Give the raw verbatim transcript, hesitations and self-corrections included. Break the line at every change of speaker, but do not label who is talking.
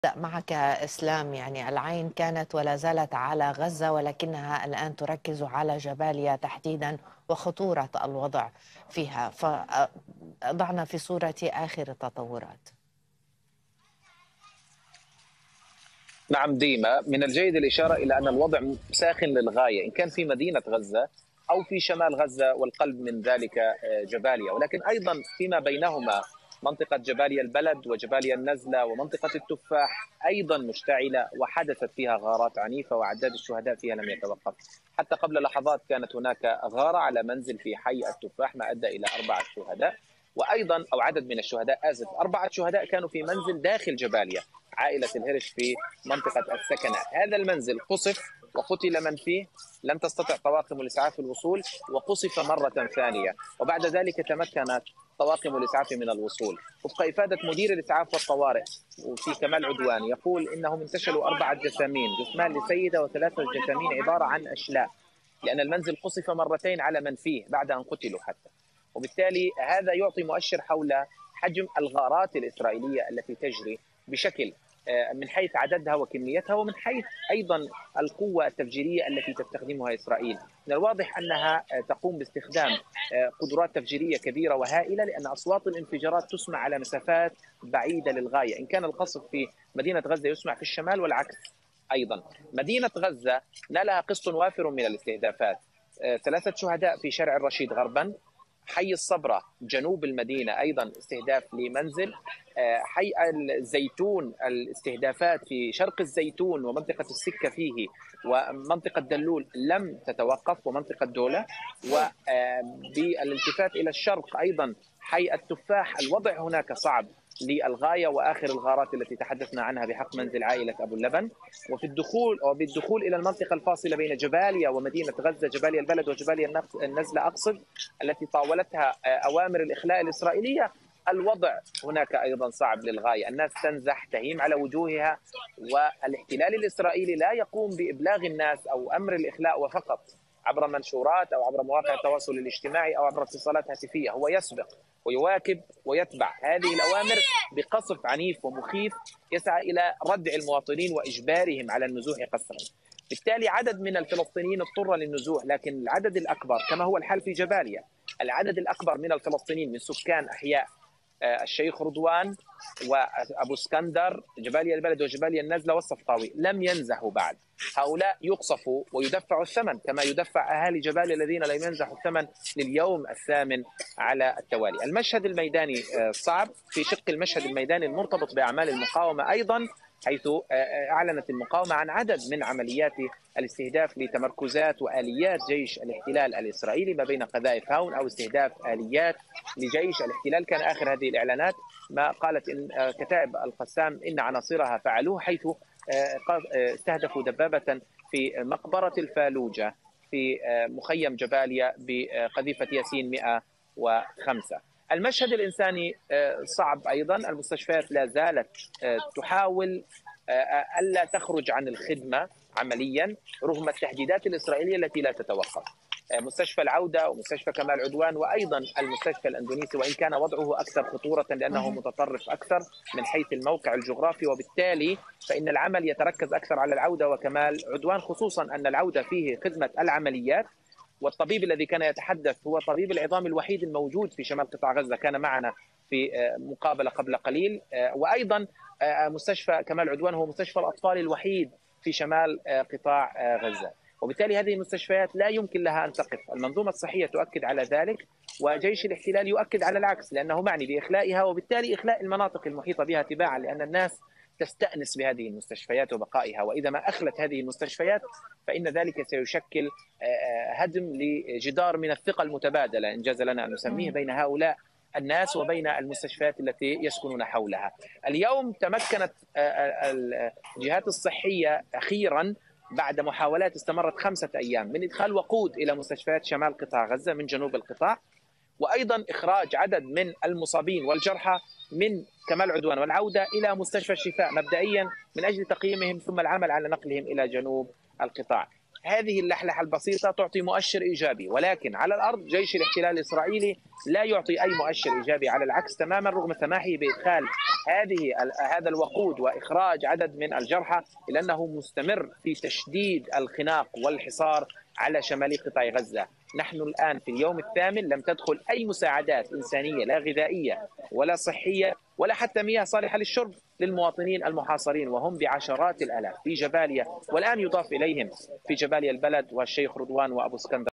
معك إسلام. يعني العين كانت ولا زالت على غزة، ولكنها الآن تركز على جباليا تحديدا وخطورة الوضع فيها، فضعنا في صورة آخر التطورات.
نعم ديما، من الجيد الإشارة إلى أن الوضع ساخن للغاية، إن كان في مدينة غزة أو في شمال غزة، والقلب من ذلك جباليا، ولكن أيضا فيما بينهما منطقة جباليا البلد وجباليا النزلة ومنطقة التفاح أيضا مشتعلة، وحدثت فيها غارات عنيفة وعداد الشهداء فيها لم يتوقف. حتى قبل لحظات كانت هناك غارة على منزل في حي التفاح ما أدى إلى أربعة شهداء، وأيضا أو عدد من الشهداء آسف أربعة شهداء كانوا في منزل داخل جباليا، عائلة الهرش في منطقة السكنة. هذا المنزل قصف وقتل من فيه، لم تستطع طواقم الإسعاف الوصول، وقصف مرة ثانية، وبعد ذلك تمكنت طواقم الإسعاف من الوصول. وفق إفادة مدير الإسعاف والطوارئ وفي كمال عدوان، يقول إنهم انتشلوا أربعة جثامين، جثمان لسيدة وثلاثة جثامين عبارة عن أشلاء، لأن المنزل قصف مرتين على من فيه بعد أن قتلوا حتى. وبالتالي هذا يعطي مؤشر حول حجم الغارات الإسرائيلية التي تجري بشكل من حيث عددها وكميتها، ومن حيث أيضا القوة التفجيرية التي تستخدمها إسرائيل. من الواضح أنها تقوم باستخدام قدرات تفجيرية كبيرة وهائلة، لأن أصوات الانفجارات تسمع على مسافات بعيدة للغاية. إن كان القصف في مدينة غزة يسمع في الشمال والعكس. أيضا مدينة غزة نالها قسط وافر من الاستهدافات، ثلاثة شهداء في شارع الرشيد غربا، حي الصبرة جنوب المدينة أيضا استهداف لمنزل، حي الزيتون الاستهدافات في شرق الزيتون ومنطقة السكة فيه، ومنطقة دلول لم تتوقف، ومنطقة دولة. وبالالتفات إلى الشرق أيضا حي التفاح، الوضع هناك صعب للغاية، وآخر الغارات التي تحدثنا عنها بحق منزل عائلة أبو اللبن. وفي الدخول أو بالدخول إلى المنطقة الفاصلة بين جباليا ومدينة غزة، جباليا البلد وجباليا النزلة أقصد، التي طاولتها أوامر الإخلاء الإسرائيلية، الوضع هناك أيضا صعب للغاية. الناس تنزح تهيم على وجوهها، والاحتلال الإسرائيلي لا يقوم بإبلاغ الناس أو أمر الإخلاء وفقط عبر منشورات أو عبر مواقع التواصل الاجتماعي أو عبر اتصالات هاتفية، هو يسبق ويواكب ويتبع هذه الأوامر بقصف عنيف ومخيف يسعى إلى ردع المواطنين وإجبارهم على النزوح قسرا. بالتالي عدد من الفلسطينيين اضطر للنزوح، لكن العدد الأكبر كما هو الحال في جباليا، العدد الأكبر من الفلسطينيين من سكان أحياء الشيخ رضوان وأبو اسكندر جباليا البلد وجباليا النزلة والصفطاوي لم ينزحوا بعد. هؤلاء يقصفوا ويدفعوا الثمن كما يدفع أهالي جباليا الذين لم ينزحوا الثمن لليوم الثامن على التوالي. المشهد الميداني صعب، في شق المشهد الميداني المرتبط بأعمال المقاومة أيضا، حيث أعلنت المقاومة عن عدد من عمليات الاستهداف لتمركزات وآليات جيش الاحتلال الإسرائيلي ما بين قذائف هاون أو استهداف آليات لجيش الاحتلال. كان آخر هذه الإعلانات ما قالت إن كتائب القسام إن عناصرها فعلوه، حيث استهدفوا دبابة في مقبرة الفالوجة في مخيم جباليا بقذيفة ياسين مئة وخمسة. المشهد الإنساني صعب أيضا، المستشفيات لا زالت تحاول ألا تخرج عن الخدمة عمليا رغم التهديدات الإسرائيلية التي لا تتوقف. مستشفى العودة ومستشفى كمال عدوان وأيضا المستشفى الأندونيسي، وإن كان وضعه أكثر خطورة لأنه متطرف أكثر من حيث الموقع الجغرافي، وبالتالي فإن العمل يتركز أكثر على العودة وكمال عدوان، خصوصا أن العودة فيه خدمة العمليات، والطبيب الذي كان يتحدث هو طبيب العظام الوحيد الموجود في شمال قطاع غزة، كان معنا في مقابلة قبل قليل. وأيضا مستشفى كمال عدوان هو مستشفى الأطفال الوحيد في شمال قطاع غزة، وبالتالي هذه المستشفيات لا يمكن لها أن تقف. المنظومة الصحية تؤكد على ذلك، وجيش الاحتلال يؤكد على العكس لأنه معني بإخلائها، وبالتالي إخلاء المناطق المحيطة بها تباعا، لأن الناس تستأنس بهذه المستشفيات وبقائها، وإذا ما أخلت هذه المستشفيات فإن ذلك سيشكل هدم لجدار من الثقة المتبادلة إن جاز لنا أن نسميه بين هؤلاء الناس وبين المستشفيات التي يسكنون حولها. اليوم تمكنت الجهات الصحية أخيرا بعد محاولات استمرت خمسة أيام من إدخال وقود إلى مستشفيات شمال قطاع غزة من جنوب القطاع، وأيضا إخراج عدد من المصابين والجرحى من كمال عدوان والعودة إلى مستشفى الشفاء مبدئيا من أجل تقييمهم ثم العمل على نقلهم إلى جنوب القطاع. هذه اللحلحة البسيطة تعطي مؤشر إيجابي، ولكن على الأرض جيش الاحتلال الإسرائيلي لا يعطي أي مؤشر إيجابي، على العكس تماما رغم سماحه بإدخال هذه هذا الوقود وإخراج عدد من الجرحى، إلا أنه مستمر في تشديد الخناق والحصار على شمال قطاع غزة. نحن الآن في اليوم الثامن لم تدخل أي مساعدات إنسانية، لا غذائية ولا صحية ولا حتى مياه صالحة للشرب للمواطنين المحاصرين، وهم بعشرات الآلاف في جباليا، والآن يضاف إليهم في جباليا البلد والشيخ رضوان وأبو اسكندر.